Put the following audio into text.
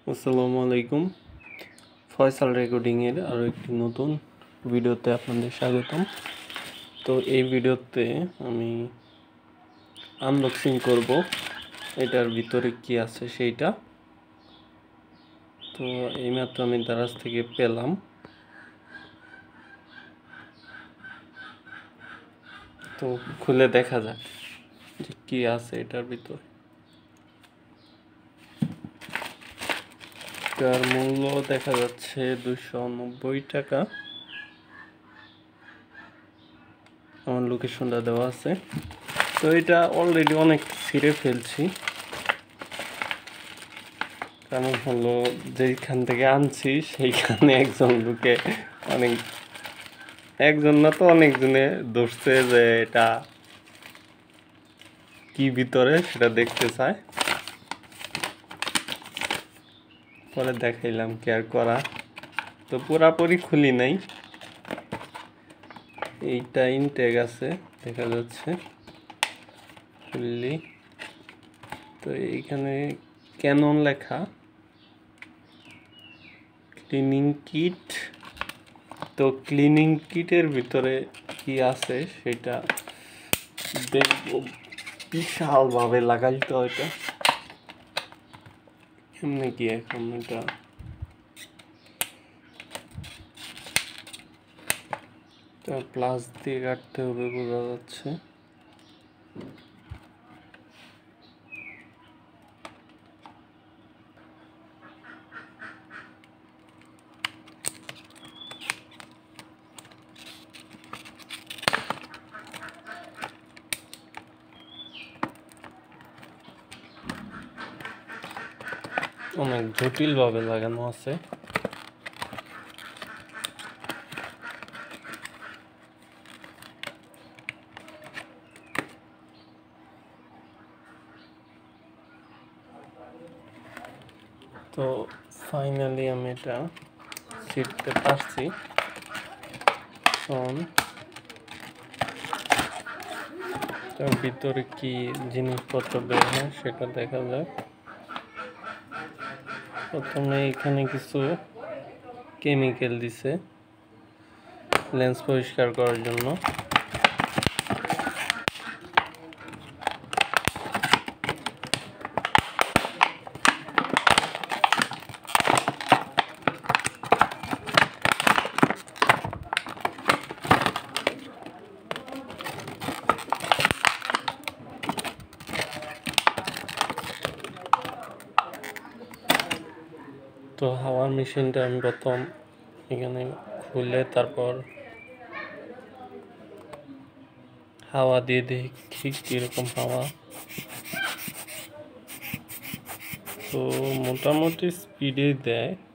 আসসালামু আলাইকুম। ফয়সাল রেকর্ডিং এর আরো একটি নতুন ভিডিওতে আপনাদের স্বাগতম। তো এই ভিডিওতে আমি আনবক্সিং করব এটার ভিতরে কি আছে সেইটা। তো এইমাত্র আমি দারাজ থেকে পেলাম। তো খুলে দেখা যাক যে কি আছে এটার ভিতরে। এটার মূল্য দেখা যাচ্ছে 290 টাকা। আমার লোকেশনটা দেওয়া আছে। তো এটা অলরেডি অনেক ছিঁড়ে ফেলছি, কারণ হলো যেখান থেকে আনছি সেইখানে একজন লোকে একজন না তো অনেকজনে ধরছে যে এটা কি ভিতরে সেটা দেখতে চায়। পরে দেখাইলাম কেয়ার করা। তো পুরাপুরি খুলি নাই, এইটা ইনটেক আছে দেখা যাচ্ছে খুললি। তো এইখানে ক্যানন লেখা, ক্লিনিং কিট। তো ক্লিনিং কিটের ভিতরে কি আছে সেটা দেখবো। বিশাল ভাবে লাগাইতে হয় এটা। এমনি কি এখন এটা প্লাস দিয়ে কাটতে হবে, বোঝা যাচ্ছে। অনেক জটিল ভাবে লাগানো আছে। তো ফাইনালি আমি এটা ছিঁড়তে পারছি। তার ভিতরে কি জিনিসপত্র বের হয় সেটা দেখা যাক। প্রথমে এখানে কিছু কেমিক্যাল দিছে লেন্স পরিষ্কার করার জন্য। তো হাওয়ার মেশিনটা আমি প্রথম এখানে খুলে তারপর হাওয়া দিয়ে দেখি কিরকম হাওয়া। তো মোটামুটি স্পিডে দেয়।